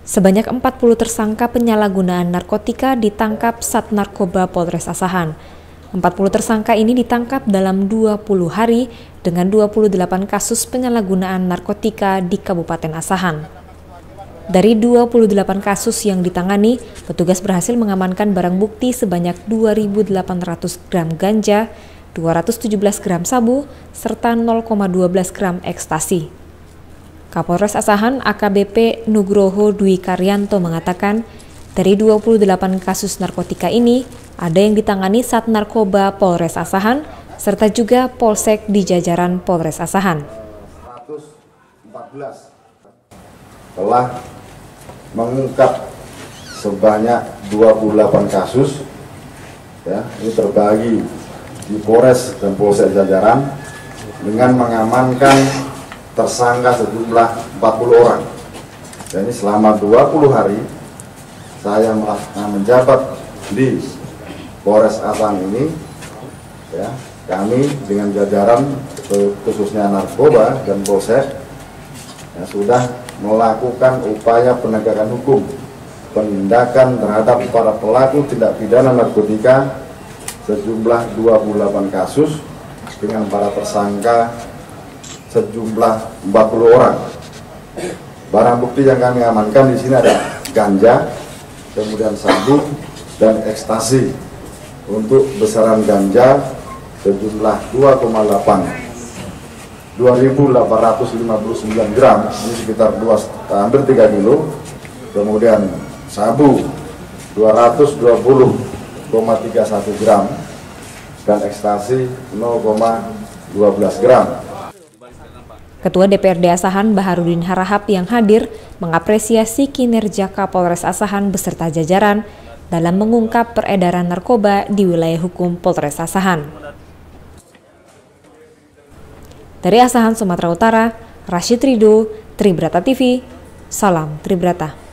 Sebanyak 40 tersangka penyalahgunaan narkotika ditangkap Sat Narkoba Polres Asahan. 40 tersangka ini ditangkap dalam 20 hari dengan 28 kasus penyalahgunaan narkotika di Kabupaten Asahan. Dari 28 kasus yang ditangani, petugas berhasil mengamankan barang bukti sebanyak 2.800 gram ganja, 217 gram sabu, serta 0,12 gram ekstasi. Kapolres Asahan AKBP Nugroho Dwi Karyanto mengatakan, dari 28 kasus narkotika ini, ada yang ditangani Sat Narkoba Polres Asahan, serta juga Polsek di jajaran Polres Asahan. 114 telah mengungkap sebanyak 28 kasus, ya, ini terbagi di Polres dan Polsek jajaran dengan mengamankan tersangka sejumlah 40 orang. Dan ini selama 20 hari saya menjabat di Polres Asahan ini, ya, kami dengan jajaran khususnya narkoba dan Polsek ya, sudah melakukan upaya penegakan hukum, penindakan terhadap para pelaku tindak pidana narkotika sejumlah 28 kasus dengan para tersangka sejumlah 40 orang. Barang bukti yang kami amankan di sini ada ganja, kemudian sabu dan ekstasi. Untuk besaran ganja sejumlah 2,8 2.859 gram, ini sekitar hampir 3 kilo. Kemudian sabu 220,31 gram dan ekstasi 0,12 gram. Ketua DPRD Asahan Baharudin Harahap yang hadir mengapresiasi kinerja Kapolres Asahan beserta jajaran dalam mengungkap peredaran narkoba di wilayah hukum Polres Asahan. Dari Asahan, Sumatera Utara, Rashid Ridho, Tribrata TV, Salam Tribrata.